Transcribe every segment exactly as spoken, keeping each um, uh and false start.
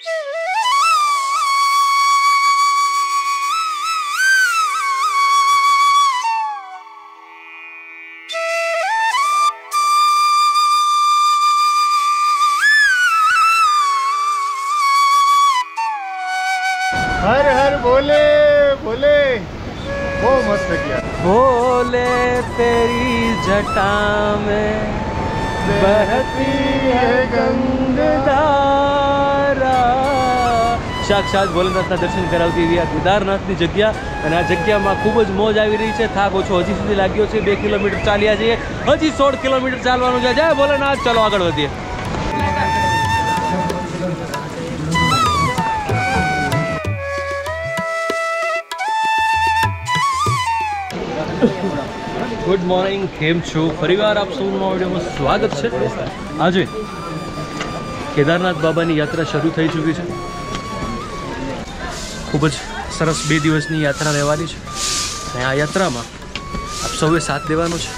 हर हर बोले बोले, वो मस्त किया। बोले तेरी जटा में बहती है गंगाधारा। साक्षात भोलेनाथના દર્શન કરાવતી એવી આ કેદારનાથની જગ્યા, અને આ જગ્યામાં ખૂબ જ મોજ આવી રહી છે। થાક ઓછો હજી સુધી લાગ્યો છે। બે કિલોમીટર ચાલ્યા છીએ, હજી સોળ કિલોમીટર ચાલવાનું છે। જય ભોલેનાથ, ચલો આગળ વધીએ। गुड मॉर्निंग, केम छो? फरीवार आप सौ वीडियो में स्वागत है। आज केदारनाथ बाबा की यात्रा शुरू थी चूकी है। खूब सरस बे दिवसनी यात्रा रहेवानी है। आ यात्रा में आप सौए साथ देवानो छे।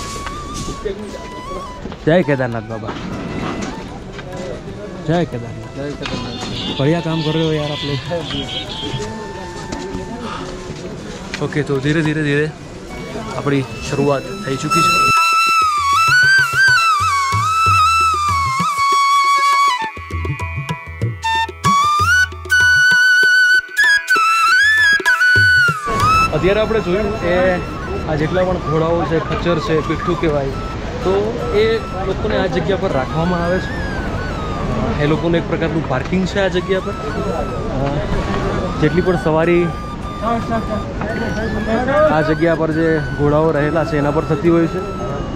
जय केदारनाथ बाबा, जय केदारनाथ। जय केदारनाथ। बढ़िया काम कर रहे हो यार आप लोग। ओके, तो धीरे धीरे धीरे अपनी शुरुआत थी चुकी है। अत्यारे आपणे जोयुं के आ जेटला पण घोड़ाओ छे, खच्चर छे, पीठू कहेवाय, तो ए लोकोने आ जग्या पर राखवामां आवे छे। ए लोकोने एक प्रकारनुं पार्किंग छे आ जग्या पर। जेटली पण सवारी आ जग्या पर जे घोड़ाओ रहेला छे एना पर थती होय छे,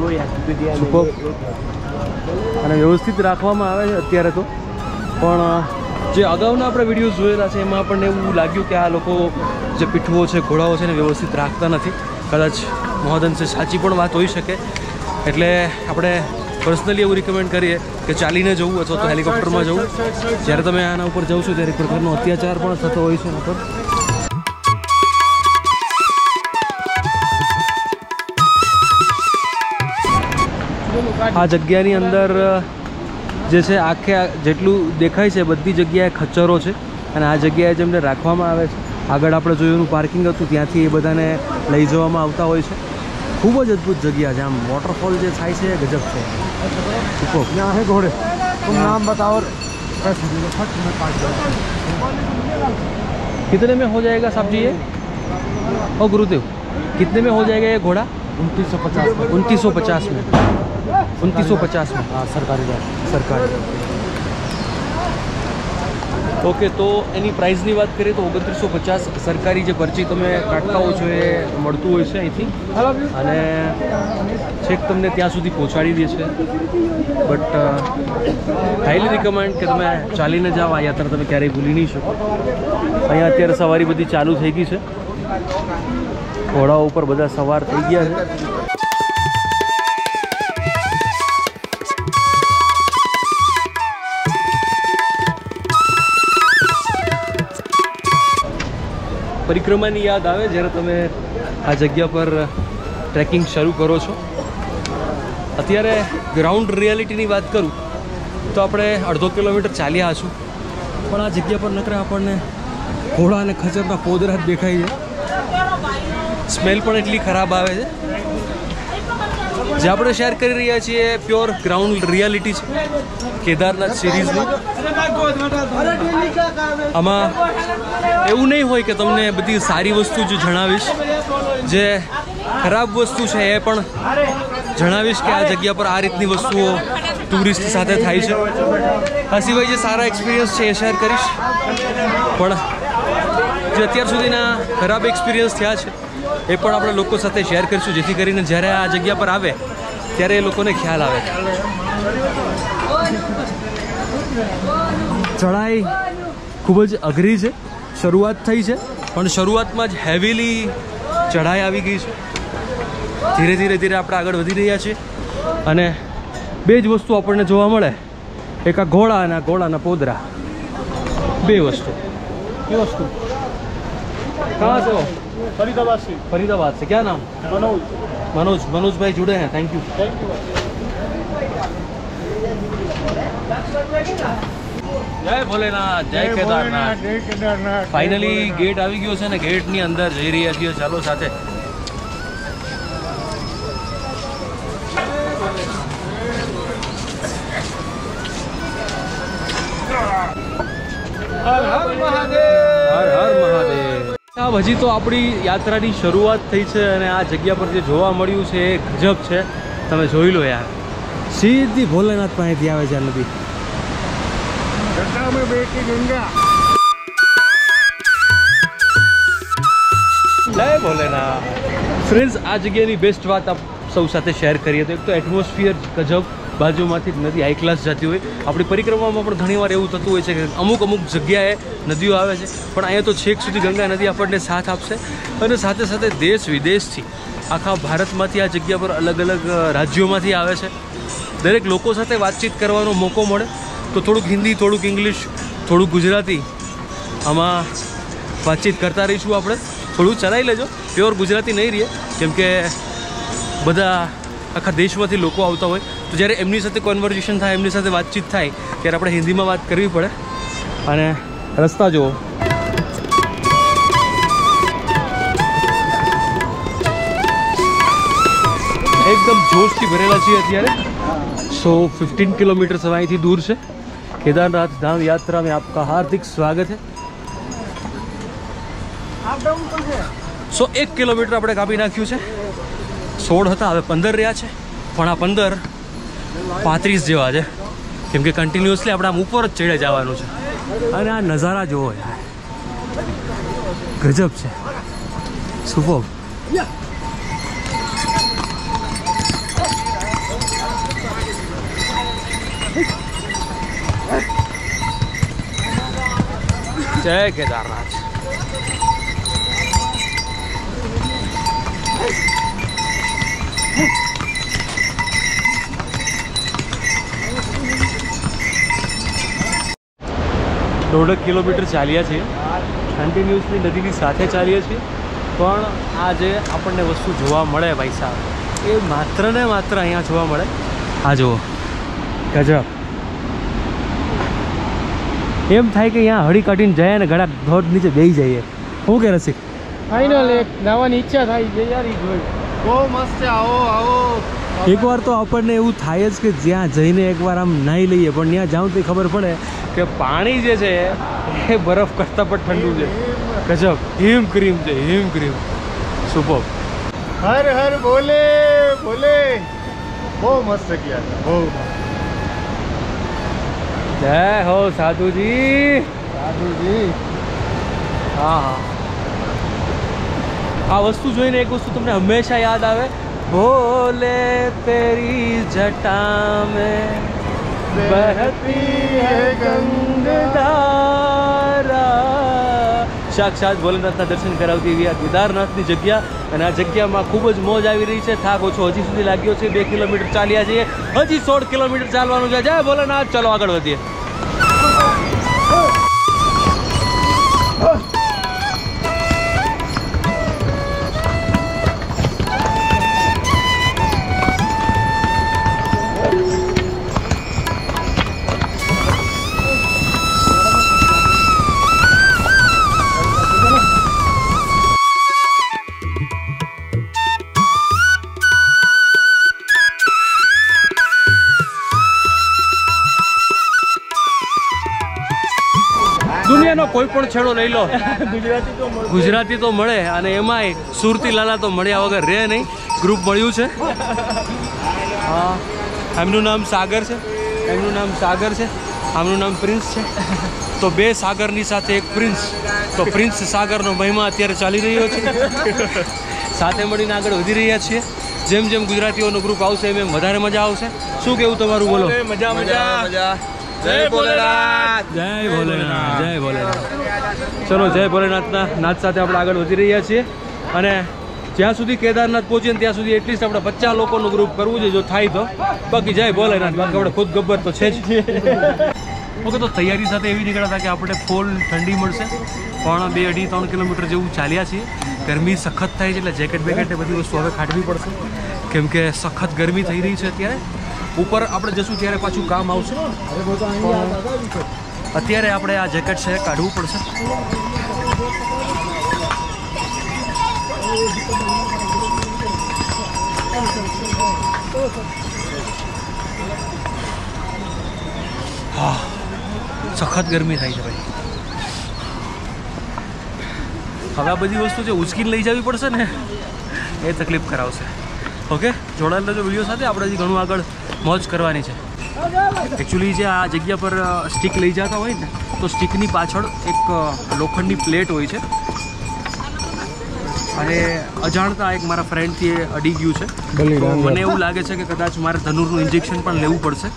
अने व्यवस्थित राखवामां आवे छे अत्यारे तो। पण जे अगाउना आपणे विडियो जोयेला छे एमां आपणे एवुं लाग्युं के आ लोको जे पीठुओ छे, घोड़ाओ छे ने व्यवस्थित राखता नथी। कदाच महदंशे साची पण वात होई शके, एटले आपणे पर्सनली एवुं रिकमेंड करीए के चालीने जवुं अथवा तो हेलिकॉप्टरमां जवुं। ज्यारे तमे आना उपर जाओ छो त्यारे एक प्रकारनो अत्याचार पण थतो होय छे एना पर। आ जग्यानी अंदर जे छे आखे जेटलुं देखाय छे बधी जग्याए खच्चरो छे, अने आ जग्याए जेमने राखवामां आवे छे। आगळ आपणे जोयुं पार्किंग हतुं त्यांथी ए बधाने लई जवामां आवता होय छे। खूब ज अद्भुत जग्या छे। आम वॉटरफॉल जे थाय छे गजब छे। यहाँ है घोड़े, तुम नाम बताओ। कितने में हो जाएगा साहब जी ये? ओ गुरुदेव, कितने में हो जाएगा ये घोड़ा? उनतीस सौ पचास उनतीस सौ पचास में उनतीस सौ पचास में हाँ, सरकारी सरकारी। ओके, तो एनी प्राइसनी बात करिए तो ओगणत्रीस सौ पचास सरकारी जे परची तमे काटता हो छो ए मळतुं होय छे અહીંથી, અને છેક તમને ત્યાં સુધી પહોંચાડી દે છે। બટ હાઈલી રિકમેન્ડ કે તમે ચાલીને જાઓ। આ યાત્રા તમે ક્યારેય ભૂલી નહીં શકો। અહીંયા અત્યારે સવારી બધી ચાલુ થઈ ગઈ છે। ઘોડાઓ ઉપર બધા સવાર થઈ ગયા છે। परिक्रमानी याद आवे જ્યારે તમે આ જગ્યા પર ટ્રેકિંગ શરૂ કરો છો। અત્યારે ગ્રાઉન્ડ રિયાલિટીની વાત કરું તો આપણે અડધો કિલોમીટર ચાલ્યા હશું, પણ આ જગ્યા પર નકરા આપણને ઘોડા અને ખચરના પોદરા જ દેખાય છે। સ્મેલ પણ એટલી ખરાબ આવે છે। જે આપણે શેર કરી રહ્યા છીએ પ્યોર ગ્રાઉન્ડ રિયાલિટી છે કેદારનાથ સિરીઝની। આમાં એવું નહીં હોય કે તમને બધી સારી વસ્તુ જ જણાવીશ, જે ખરાબ વસ્તુ છે એ પણ જણાવીશ કે આ જગ્યા પર આ રીતની વસ્તુઓ ટુરિસ્ટ સાથે થાય છે। આ સિવાય જે સારા એક્સપિરિયન્સ છે એ શેર કરીશ, પણ જે અત્યાર સુધીના ખરાબ એક્સપિરિયન્સ થયા છે એ પણ આપણે લોકો સાથે શેર કરીશું, જેથી કરીને જ્યારે આ જગ્યા પર આવે ત્યારે એ લોકોને ખ્યાલ આવે। ચઢાઈ ખૂબ જ અઘરી છે। શરૂઆત થઈ છે પણ શરૂઆતમાં જ હેવીલી ચઢાઈ આવી ગઈ છે। ધીરે ધીરે ધીરે આપણે આગળ વધી રહ્યા છીએ અને બે જ વસ્તુ આપણને જોવા મળે, એક આ ઘોડા અને આ ઘોડાના પોદરા, બે વસ્તુ। એ વસ્તુ कहाँ से हो? फरीदाबाद से। फरीदाबाद से। क्या नाम? मनोज। मनोज मनोज भाई जुड़े हैं, थैंक यू थैंक यू। જય ભોલેનાથ, જય કેદારનાથ. જય કેદારનાથ. ફાઇનલી ગેટ આવી ગયો છે ને ગેટની અંદર જઈ રહ્યા છીએ. ચાલો સાથે. હર હર મહાદેવ. હર હર મહાદેવ. સાહેબ હજી તો આપણી યાત્રાની શરૂઆત થઈ છે અને આ જગ્યા પર જે જોવા મળ્યું છે એ ગજબ છે. તમે જોઈ લો યાર, સીધી ભોલેનાથ પાસેથી આવે છે આ નદી. ગંગા મેં બેટી ગંગા. જય ભોલેનાથ. ફ્રેન્ડ્સ, આ જગ્યાની બેસ્ટ વાત આપ સૌ સાથે શેર કરીએ તો એક તો એટમોસ્ફિયર ગજબ, બાજુમાંથી જ નદી હાઈ ક્લાસ જતી હોય. આપણી પરિક્રમામાં પણ ઘણીવાર એવું થતું હોય છે કે અમુક અમુક જગ્યાએ નદીઓ આવે છે, પણ અહીંયા તો છેક સુધી ગંગા નદી આપણને સાથ આપશે. અને સાથે સાથે દેશ વિદેશથી, આખા ભારતમાંથી આ જગ્યા પર અલગ અલગ રાજ્યોમાંથી આવે છે. દરેક લોકો સાથે વાતચીત કરવાનો મોકો મળે. તો થોડુંક હિન્દી, થોડુંક ઇંગ્લિશ, થોડુંક ગુજરાતી આમાં વાતચીત કરતા રહીશું આપણે. થોડું ચલાવી લેજો, પ્યોર ગુજરાતી નહીં રહીએ, કેમ કે બધા આખા દેશમાંથી લોકો આવતા હોય તો જ્યારે એમની સાથે કોન્વર્ઝેશન થાય, એમની સાથે વાતચીત થાય ત્યારે આપણે હિન્દીમાં વાત કરવી પડે. અને રસ્તા જુઓ, એકદમ જોશથી ભરેલા છીએ અત્યારે. સો ફિફ્ટીન કિલોમીટર અહીંથી દૂર છે. केदारनाथ धाम यात्रा में आपका हार्दिक स्वागत है. સો એક કિલોમીટર આપણે કાપી નાખ્યું છે. સોળ હતા, હવે પંદર રહ્યા છે, પણ આ પંદર પાંત્રીસ જેવા છે, કેમ કે કન્ટિન્યુઅસલી આપણે આમ ઉપર જ ચડે જવાનું છે. અને આ નજારા જોવો યાર, ગજબ છે, સુપર. જય કેદારનાથ. દોઢ કિલોમીટર ચાલ્યા છીએ, કન્ટિન્યુઅસલી નદીની સાથે ચાલીએ છીએ, પણ આ જે આપણને વસ્તુ જોવા મળે ભાઈ સાહેબ, એ માત્ર ને માત્ર અહીંયા જોવા મળે. આ જુઓ, ગજબ. એમ થાય કે અહીંયા હળી કાઢીને જાય ને ઘણા ધોધ નીચે બેસી જઈએ. શું કે રસિક? ફાઇનલ એક નાવાની ઈચ્છા થાય છે યાર. ઈ જોઈ બહુ મસ્ત છે. આવો આવો. એકવાર તો આપણને એવું થાય જ કે જ્યાં જઈને એકવાર આમ નાહી લઈએ, પણ ત્યાં જાઉં તો ખબર પડે કે પાણી જે છે એ બરફ કરતાં પણ ઠંડુ છે. ગજબ, હિમ ક્રીમ છે, હિમ ક્રીમ. સુપર. હર હર બોલે બોલે. બહુ મસ્ત જગ્યા છે, બહુ. જય હો સાધુજી. સાધુજી. હા હા, આ વસ્તુ જોઈને એક વસ્તુ તમને હંમેશા યાદ આવે, ભોલે તેરી જટા મેં બહતી હૈ ગંગાધારા. સાક્ષાત ભોલેનાથના દર્શન કરાવતી એવી આ કેદારનાથની જગ્યા. અને આ જગ્યામાં ખૂબ જ મોજ આવી રહી છે. થાક ઓછો હજી સુધી લાગ્યો છે. બે કિલોમીટર ચાલ્યા છીએ, હજી સોળ કિલોમીટર ચાલવાનું છે. જય ભોલેનાથ. ચલો આગળ વધીએ. દુનિયાનો કોઈ પણ છેડો લઈ લો, ગુજરાતી તો ગુજરાતી તો મળે. અને એમાંય સુરતી લાલા તો મળ્યા વગર રહે નહીં. ગ્રુપ મળ્યું છે. હા, એમનું નામ સાગર છે, એમનું નામ સાગર છે, આમનું નામ પ્રિન્સ છે. તો બે સાગરની સાથે એક પ્રિન્સ. તો પ્રિન્સ સાગરનો મહિમા અત્યારે ચાલી રહ્યો છે. સાથે મળીને આગળ વધી રહ્યા છીએ. જેમ જેમ ગુજરાતીઓનું ગ્રુપ આવશે એમ એમ વધારે મજા આવશે. શું કેવું તમારું? બોલો. મજા મજા મજા. જય ભોલેનાથ. જય ભોલેનાથ. જય ભોલેનાથ. ચલો, જય ભોલેનાથના નાદ સાથે આપણે આગળ વધી રહ્યા છીએ. અને જ્યાં સુધી કેદારનાથ પહોંચીએ ને ત્યાં સુધી એટલીસ્ટ આપણે પચાસ લોકોનું ગ્રુપ કરવું છે, જો થાય તો. બાકી જય ભોલેનાથ. બાકી આપણે ખુદ ગબ્બર તો છે જ. ઓકે, તો તૈયારી સાથે એવી નીકળ્યા હતા કે આપણે ફૂલ ઠંડી મળશે. પણ બે અઢી ત્રણ કિલોમીટર જેવું ચાલ્યા છીએ. ગરમી સખત થાય છે, એટલે જેકેટ બેકેટ બધી વસ્તુ હવે કાઢવી પડશે, કેમ કે સખત ગરમી થઈ રહી છે અત્યારે. ઉપર આપણે જશું ત્યારે પાછું કામ આવશે. અત્યારે આપણે આ જેકેટ છે કાઢવું પડશે. હા, સખત ગરમી થાય છે ભાઈ. હવે આ બધી વસ્તુ જે ઉચકીને લઈ જવી પડશે ને એ તકલીફ કરાવશે. ઓકે, જોડાયેલા જો વિડીયો સાથે આપણે હજી ઘણું આગળ મોજ કરવાની છે. એકચ્યુઅલી જે આ જગ્યા પર સ્ટીક લઈ જતા હોય ને તો સ્ટીકની પાછળ એક લોખંડની પ્લેટ હોય છે અને અજાણતા એક મારા ફ્રેન્ડથી એ અડી ગયું છે. તો મને એવું લાગે છે કે કદાચ મારે ધનુરનું ઇન્જેક્શન પણ લેવું પડશે.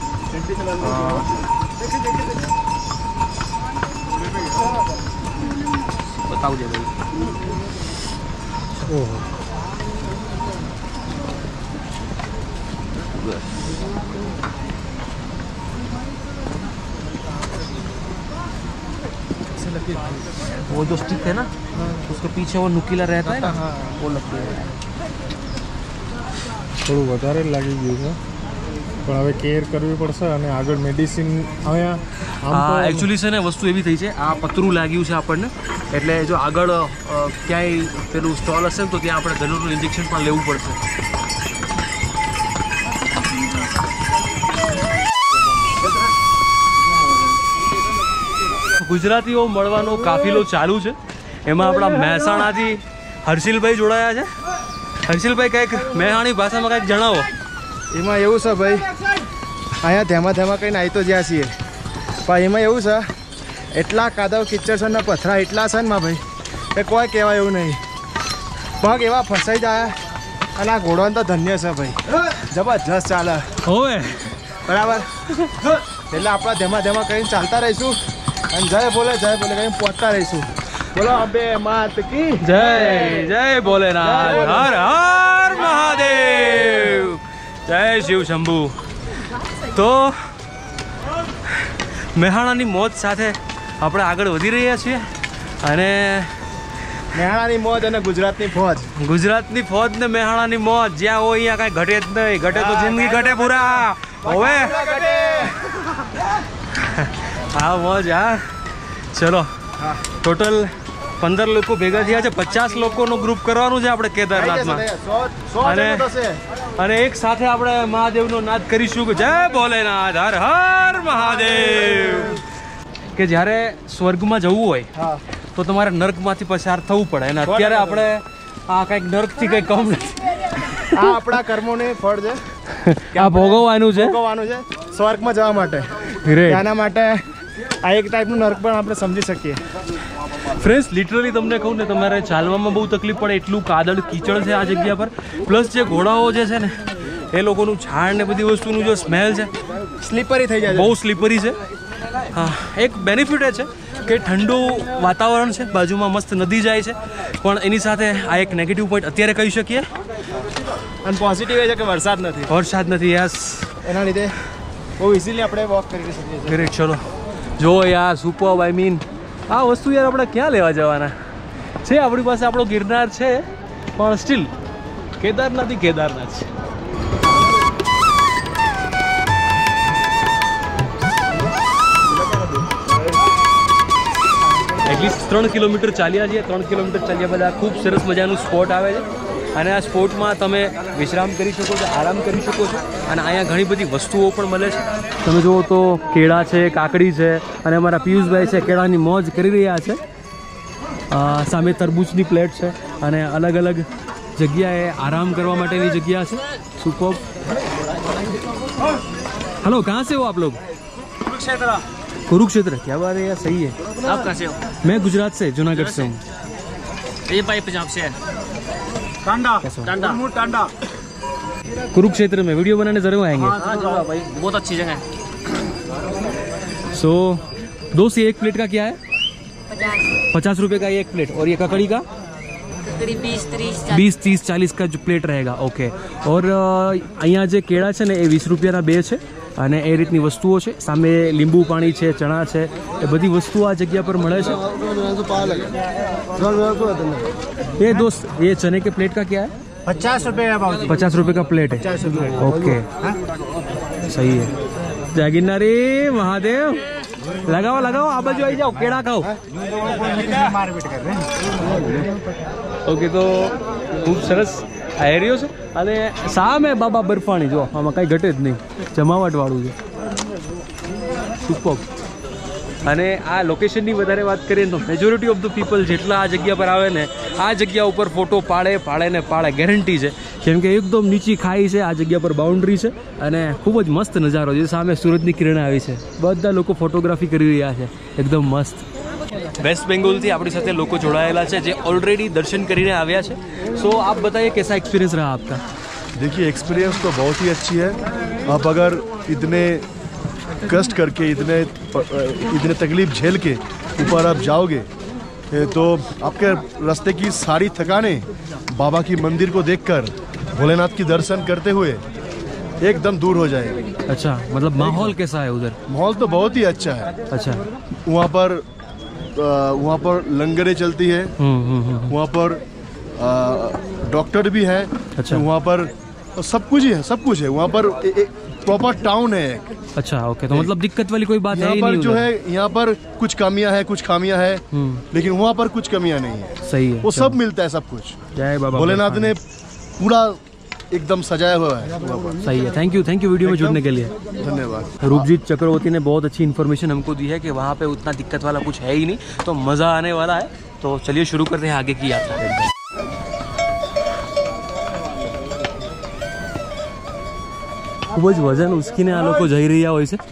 બતાવજે ભાઈ. ઓહો, वो जो स्टिक है ना उसके पीछे वो नुकीला रहता है ना, वो लगती है. થોડું વધારે લાગી ગયું છે પણ હવે કેર કરવી પડશે અને આગળ મેડિસિન અહીંયા હા એકચ્યુઅલી છે ને વસ્તુ એવી થઈ છે, આ પતરું લાગ્યું છે આપણને એટલે જો આગળ ક્યાંય પેલું સ્ટોલ હશે તો ત્યાં આપણે ધનુરનું ઇન્જેક્શન પણ લેવું પડશે. ગુજરાતીઓ મળવાનો કાફિલો ચાલુ છે. એમાં આપણા મહેસાણાથી હર્ષિલભાઈ જોડાયા છે. હર્ષિલભાઈ કંઈક મહેસાણી ભાષામાં કંઈક જણાવો. એમાં એવું છે ભાઈ, અહીંયા ધેમાં ધેમાં કંઈ નાહી તો જ્યાં છીએ પણ એમાં એવું છે એટલા કાદવ કિચડ છે ને પથરા એટલા છે ને માં ભાઈ કે કોઈ કહેવાય એવું નહીં. પગ એવા ફસાઈ જાય અને આ ઘોડોને તો ધન્ય છે ભાઈ, જબરજસ્ત ચાલે હોવે બરાબર. એટલે આપણા ધેમાં ધેમાં કરીને ચાલતા રહીશું અને જય બોલે જય બોલે કરીને પહોંચતા રહીશું. બોલો અંબે માત કી જય. જય ભોલેનાથ. હર હર મહાદેવ. જય શિવ શંભુ. તો મહેસાણાની મોજ સાથે આપણે આગળ વધી રહ્યા છીએ અને મહેસાણાની મોજ અને ગુજરાતની ફોજ. ગુજરાતની ફોજ ને મહેસાણાની મોજ જ્યાં હોય અહીંયા કાંઈ ઘટે જ નહીં. ઘટે તો જિંદગી ઘટે પૂરા. હવે હા મોજ. હા ચલો, ટોટલ પંદર લોકો ભેગા થયા છે. પચાસ લોકોનું ગ્રુપ કરવાનું છે આપણે કેદારનાથમાં અને અને એક સાથે આપણે મહાદેવનો નાદ કરીશું કે જય ભોલેનાથ, હર હર મહાદેવ. કે જ્યારે સ્વર્ગમાં જવું હોય તો તમારે નર્કમાંથી પસાર થવું પડે અને અત્યારે આપણે આ કંઈક નર્કથી કંઈક કમ નથી. આ આપણા કર્મોનું ફળ છે, આ ભોગવવાનું છે, ભોગવવાનું છે સ્વર્ગમાં જવા માટે. એના માટે આ એક ટાઈપનું નર્ક પણ આપણે સમજી શકીએ. ફ્રેન્ડ્સ લિટરલી તમને કહું ને તમારે ચાલવામાં બહુ તકલીફ પડે એટલું કાદળ કીચડ છે આ જગ્યા પર. પ્લસ જે ઘોડાઓ જે છે ને એ લોકોનું ઝાડ ને બધી વસ્તુનું જો સ્મેલ છે સ્લીપરી થઈ જાય, બહુ સ્લીપરી છે. હા, એક બેનિફિટ એ છે કે ઠંડુ વાતાવરણ છે, બાજુમાં મસ્ત નદી જાય છે, પણ એની સાથે આ એક નેગેટિવ પોઈન્ટ અત્યારે કહી શકીએ. અને પોઝિટિવ એ છે કે વરસાદ નથી. વરસાદ નથી. યસ, એના લીધે બહુ ઇઝીલી આપણે વોક કરી શકીએ છીએ. ગ્રેટ. ચલો જો યાર સુપર. આઈ મીન આ વસ્તુ યાર આપણે ક્યાં લેવા જવાના છે? આપણી પાસે આપણો ગિરનાર છે પણ સ્ટીલ કેદારનાથ કેદારનાથ છે. એટલીસ્ટ ત્રણ કિલોમીટર ચાલ્યા છીએ. ત્રણ કિલોમીટર ચાલ્યા બાદ આ ખૂબ સરસ મજાનું સ્પોટ આવે છે અને આ સ્પોટમાં તમે વિશ્રામ કરી શકો છો, આરામ કરી શકો છો અને અહીંયા ઘણી બધી વસ્તુઓ પણ મળે છે. તમે જુઓ તો કેળા છે, કાકડી છે અને અમારા પિયુષભાઈ છે કેળાની મોજ કરી રહ્યા છે. સામે તરબૂચની પ્લેટ છે અને અલગ અલગ જગ્યાએ આરામ કરવા માટેની જગ્યા છે. સુપર. हेलो, कहाँ से हो आप लोग? कुरुक्षेत्र. कुरुक्षेत्र, क्या बात है यार, सही है. आप कहाँ से हो? मैं गुजरात से, जूनागढ़ से हूँ. ये भाई पंजाब से है. टांडा टांडा टांडा कुरुक्षेत्र में वीडियो बनाने जरूर आएंगे. हाँ जरूर भाई, बहुत अच्छी जगह है. सो दो से एक प्लेट का क्या है? पचास रुपए का एक प्लेट. और ये ककड़ी का बीस तीस बीस तीस चालीस का जो प्लेट रहेगा. ओके. और અહીંયા જે કેળા છે ને એ વીસ રૂપિયાના બે છે અને એ રીતની વસ્તુઓ છે. સામે લીંબુ પાણી છે, ચણા છે, એ બધી વસ્તુઓ આ જગ્યા પર મળે છે. ये दोस्त, ये चने के प्लेट का क्या है? पचास रुपये का भाव. पचास रुपए का प्लेट है. पचास रुपये. ओके, सही है. जय गिरनारी महादेव. लगाओ लगाओ आ बाजू आई जाओ केड़ा खाओ ઓકે તો ખૂબ સરસ આ એરિયો છે અને સામે બાબા બરફાણી જો આમાં કાંઈ ઘટે જ નહીં જમાવટવાળું છે સુપર અને આ લોકેશનની વધારે વાત કરીએ તો મેજોરિટી ઓફ ધ પીપલ જેટલા આ જગ્યા પર આવે ને આ જગ્યા ઉપર ફોટો પાડે પાડે ને પાડે ગેરંટી છે કેમ કે એકદમ નીચી ખાઈ છે આ જગ્યા પર બાઉન્ડ્રી છે અને ખૂબ જ મસ્ત નજારો છે સામે સૂરજની કિરણ આવી છે બધા લોકો ફોટોગ્રાફી કરી રહ્યા છે એકદમ મસ્ત વેસ્ટ બેંગોલથી આપણી સાથે લોકો જોડાયેલા છે જે ઓલરેडी दर्शन કરીને આવ્યા છે सो आप बताइए कैसा एक्सपीरियंस रहा आपका देखिए एक्सपीरियंस तो बहुत ही अच्छी है आप अगर इतने कष्ट करके इतने इतने तकलीफ झेल के ऊपर आप जाओगे तो आपके रास्ते की सारी थकाने बाबा की मंदिर को देखकर भोलेनाथ की दर्शन करते हुए एकदम दूर हो जाएगी। अच्छा मतलब माहौल कैसा है उधर माहौल तो बहुत ही अच्छा है। अच्छा वहाँ पर वहाँ पर लंगरें चलती है वहाँ पर डॉक्टर भी हैं। अच्छा वहाँ पर सब कुछ ही है सब कुछ है वहाँ पर प्रॉपर टाउन है। अच्छा ओके तो मतलब दिक्कत वाली कोई बात है यहाँ ही पर नहीं जो है यहाँ पर कुछ कमियां है कुछ खामियां है लेकिन वहाँ पर कुछ कमियां नहीं है। सही है वो सब मिलता है सब कुछ। जय बाबा भोलेनाथ ने पूरा एकदम सजाया हुआ है। सही है thank you thank you video में जुड़ने के लिए धन्यवाद। रूपजीत चक्रवर्ती ने बहुत अच्छी इन्फॉर्मेशन हमको दी है कि वहाँ पे उतना दिक्कत वाला कुछ है ही नहीं तो मज़ा आने वाला है। तो चलिए शुरू करते हैं आगे की यात्रा। खूब ज वजन उचकीने आ लोग जई रह्या होय छे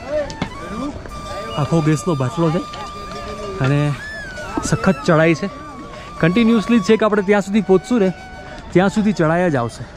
आखो गैसनो बाटलो छे अने सखत चढ़ाई छे कन्टिन्युअसली छे कि आपणे त्यां सुधी पहोंचशुं ने त्यां सुधी चढ़ाया ज आवशे।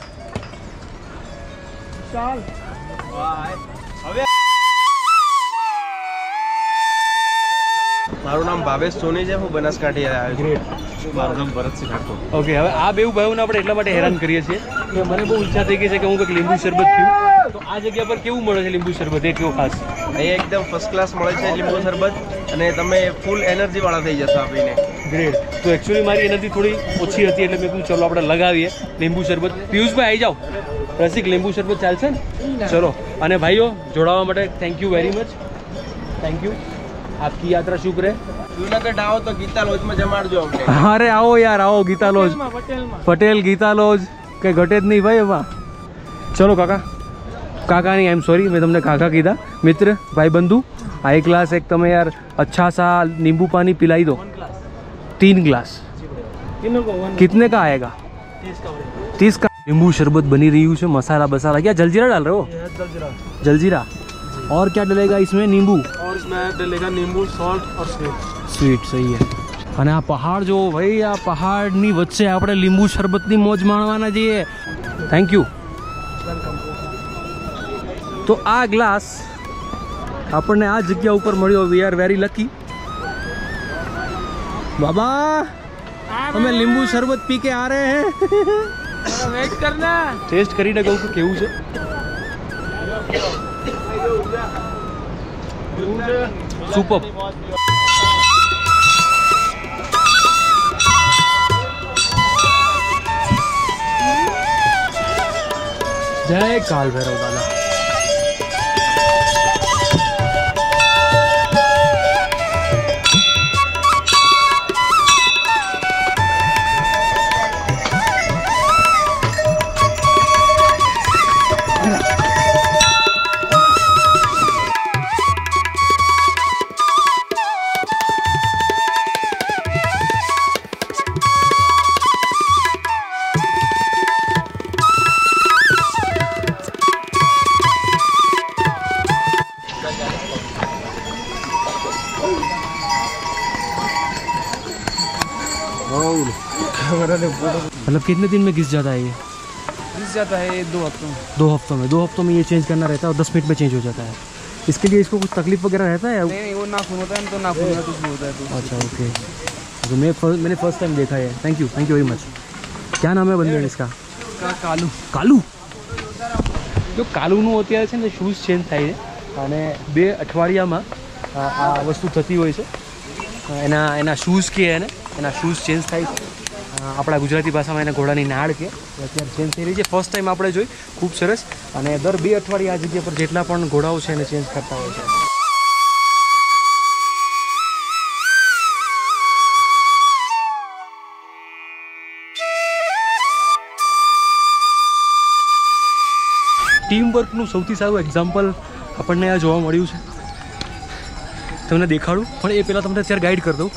મારું નામ ભાવેશ સોની છે હું બનાસકાંઠી આવ્યો છું। મારું નામ ભરતસિંહ ઠાકોર। ઓકે હવે આ બેઉ ભાઈઓને આપણે એટલા માટે હેરાન કરીએ છીએ કે મને બહુ ઈચ્છા થઈ ગઈ છે કે હું કંઈક લીંબુ શરબત પીઉં તો આ જગ્યા પર કેવું મળે છે લીંબુ શરબત એ કેવું ખાસ અહીંયા એકદમ ફર્સ્ટ ક્લાસ મળે છે લીંબુ શરબત અને તમે ફૂલ એનર્જી વાળા થઈ જશો આ પીને। ગ્રેટ તો એકચ્યુઅલી મારી એનર્જી થોડી ઓછી હતી એટલે મેં કહ્યું ચલો આપણે લગાવીએ લીંબુ શરબત। પિયુષભાઈ આવી જાઓ રસિક લીંબુ શરબત ચાલશે ને ચલો અને ભાઈઓ જોડાવા માટે thank you very much thank you. आपकी यात्रा शुभ रहे। જુનાગઢ આવો તો ગીતા લોજમાં જમાડજો અમને। अरे आओ यार आओ गीता लॉज पटेल गीता लॉज कई घटे ज नहीं भाई एमां। चलो काका काका नहीं आई एम सॉरी मैं तुमने काका कीधा मित्र भाई बंधु आ एक ग्लास एक तमे यार अच्छा सा नींबू पानी पिलाई दो तीन ग्लास कितने का आएगा तीस का। नींबू शरबत बनी रही है मसाला बसाला क्या जलजीरा डाल रहे हो जलजीरा और क्या डलेगा इसमें नींबू और इसमें डलेगा नींबू सॉल्ट और स्वीट स्वीट सही है। અને આ પહાડ જો ભાઈ આ પહાડની વચ્ચે આપણે લીંબુ શરબતની મોજ માણવાના છીએ। Thank you. તો આ ગ્લાસ આપણને આ જગ્યા ઉપર મળ્યો વી આર વેરી લકી। બાબા અમે લીંબુ શરબત પી के आ रहे हैं वेट करना टेस्ट કરીને કહું કે કેવું છે। सुपर जय काल भैरव दादा। मतलब कितने दिन में घिस जाता है ये घिस जाता है दो हफ्तों में दो हफ्तों में दो हफ्तों में ये चेंज करना रहता है और दस मिनट में चेंज हो जाता है। इसके लिए इसको कुछ तकलीफ वगैरह रहता है? नहीं वो नाखून होता है तो नाखून में कुछ भी होता है तो। अच्छा ओके तो मैं फर्स्ट मैंने फर्स्ट टाइम देखा है। Thank you thank you very much. क्या नाम है बंदे इसका? કાલુ કાલુ જો કાલુનું અત્યારે છે ને શૂઝ ચેન્જ થાય છે અને બે અઠવાડિયામાં આ વસ્તુ થતી હોય છે એના એના શૂઝ કે એને એના શૂઝ ચેન્જ થાય છે આપણા ગુજરાતી ભાષામાં એને ઘોડાની નાળ કે અત્યારે ચેન્જ થઈ રહી છે ફર્સ્ટ ટાઈમ આપણે જોઈ ખૂબ સરસ અને દર બે અઠવાડિયે આ જગ્યા પર જેટલા પણ ઘોડાઓ છે એને ચેન્જ કરતા હોય છે। ટીમ વર્કનું સૌથી સારું એક્ઝામ્પલ આપણને આ જોવા મળ્યું છે. તમને દેખાડું પણ એ પહેલાં તમને અત્યારે ગાઈડ કરી દઉં.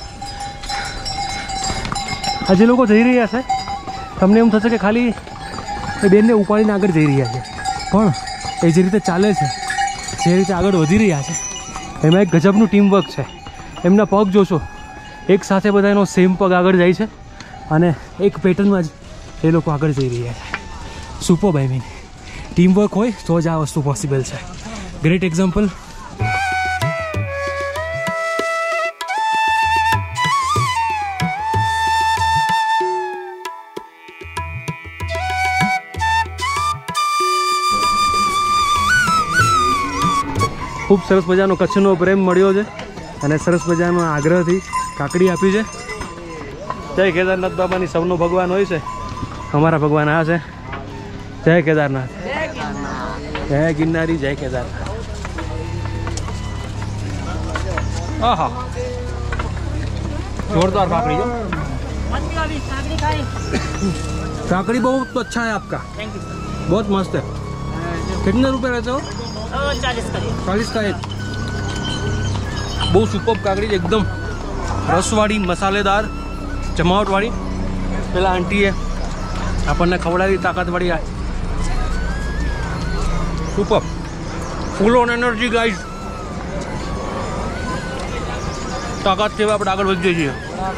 આ જે લોકો જઈ રહ્યા છે તમને એમ થશે કે ખાલી એ બેનને ઉપાડીને આગળ જઈ રહ્યા છે, પણ એ જે રીતે ચાલે છે, જે રીતે આગળ વધી રહ્યા છે, એમાં એક ગજબનું ટીમવર્ક છે. એમના પગ જોશો, એક સાથે બધા એનો સેમ પગ આગળ જાય છે અને એક પેટર્નમાં જ એ લોકો આગળ જઈ રહ્યા છે. સુપર આઈ મીન ટીમવર્ક હોય તો જ આ વસ્તુ પોસિબલ છે. Great example. ખૂબ સરસ મજાનો કચ્છનો પ્રેમ મળ્યો છે અને સરસ મજાનો આગ્રહથી કાકડી આપી છે. જય કેદારનાથ બાબાની સૌનો ભગવાન હોય છે, અમારા ભગવાન આ છે. જય કેદારનાથ, જય ગિરનારી, જય કેદારનાથ. આહા जोरदार काकड़ी जो काकड़ी बहुत अच्छा है आपका, बहुत मस्त है. कितने रुपए रहते हो? चालीस का चालीस का एक. બહુ સુપર કાકડી એકદમ રસવાળી, મસાલેદાર, જમાવટવાળી. પેલા આંટીએ આપણને ખવડાવી તાકાતવાળી. Super, full on energy guys. તાકાત કેવા આપણે આગળ વધીએ છીએ.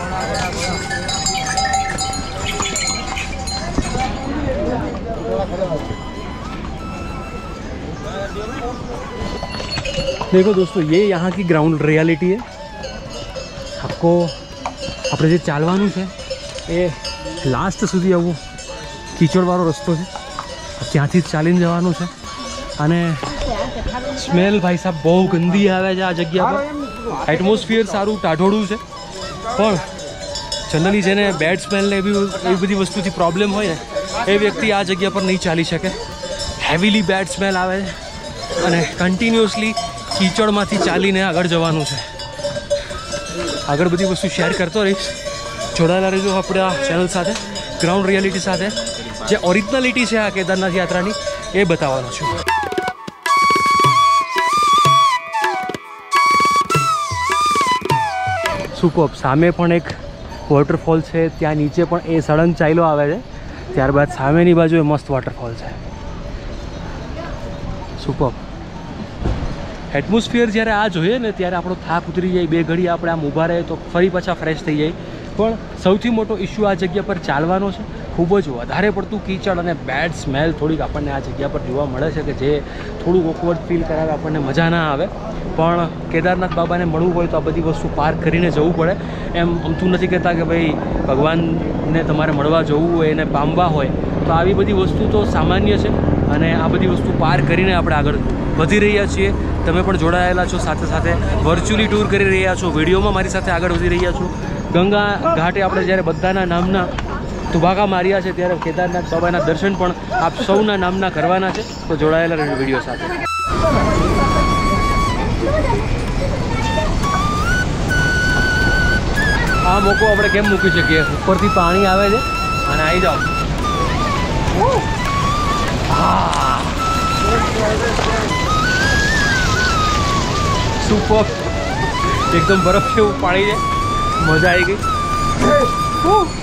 देखो दोस्तों, ये यहाँ की ग्राउंड रियलिटी है. आपको આપણે જે ચાલવાનું છે એ લાસ્ટ સુધી આવું કીચડવાળો રસ્તો છે, ત્યાંથી જ ચાલીને જવાનું છે. અને સ્મેલ ભાઈ સાહેબ બહુ ગંદી આવે છે આ જગ્યા પર. એટમોસ્ફિયર સારું ટાઢોળું છે, પણ જનરલી જેને બેડ સ્મેલ ને એવી એવી બધી વસ્તુથી પ્રોબ્લેમ હોય ને એ વ્યક્તિ આ જગ્યા પર નહીં ચાલી શકે. હેવીલી બેડ સ્મેલ આવે છે અને કન્ટિન્યુઅસલી કીચડમાંથી ચાલીને આગળ જવાનું છે. આગળ બધી વસ્તુ શેર કરતો રહીશ. જોડાયેલા રહેજો આપણા ચેનલ સાથે. ગ્રાઉન્ડ રિયાલિટી સાથે જે ઓરિજિનાલિટી છે આ કેદારનાથ યાત્રાની એ બતાવવાનો છું. સુપર. સામે પણ એક વોટરફોલ છે, ત્યાં નીચે પણ એ સળંગ ચાલ્યો આવે છે. ત્યારબાદ સામેની બાજુ એ મસ્ત વોટરફોલ છે. સુપર. એટમોસ્ફિયર જ્યારે આ જોઈએ ને ત્યારે આપણો થાક ઉતરી જાય. બે ઘડી આપણે આમ ઊભા રહે તો ફરી પાછા ફ્રેશ થઈ જાય. પણ સૌથી મોટો ઇશ્યુ આ જગ્યા પર ચાલવાનો છે. ખૂબ જ વધારે પડતું કીચડ અને બેડ સ્મેલ થોડીક આપણને આ જગ્યા પર જોવા મળે છે કે જે થોડુંક ઓકવર્ડ ફીલ કરાવે, આપણને મજા ના આવે. પણ કેદારનાથ બાબાને મળવું હોય તો આ બધી વસ્તુ પાર કરીને જવું પડે. એમ અમતું નથી કહેતા કે ભાઈ ભગવાનને તમારે મળવા જવું હોય એને પામવા હોય તો આવી બધી વસ્તુ તો સામાન્ય છે. અને આ બધી વસ્તુ પાર કરીને આપણે આગળ વધી રહ્યા છીએ. તમે પણ જોડાયેલા છો, સાથે સાથે વર્ચ્યુઅલી ટૂર કરી રહ્યા છો, વિડીયોમાં મારી સાથે આગળ વધી રહ્યા છો. ગંગા ઘાટે આપણે જ્યારે બધાના નામના તુભાકા માર્યા છે ત્યારે કેદારનાથ બાબાના દર્શન પણ આપ સૌના નામના કરવાના છે. તો જોડાયેલા રહેજો વિડીયો સાથે. આ મોકો આપણે કેમ મૂકી શકીએ? ઉપરથી પાણી આવે છે અને આવી જાઓ. હા, સુપર. એકદમ બરફ જેવું પાણી છે, મજા આવી ગઈ.